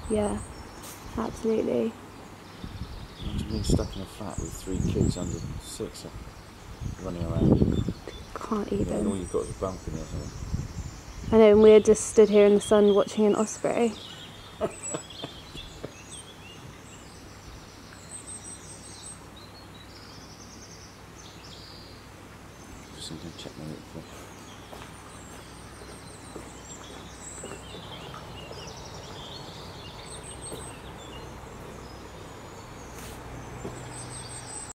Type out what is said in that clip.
Yeah, absolutely. Imagine being stuck in a flat with 3 kids under 6 running around. Can't Yeah, and all even. you've got is a balcony or something. I know, and we're just stood here in the sun watching an osprey. Just need to check my little fish.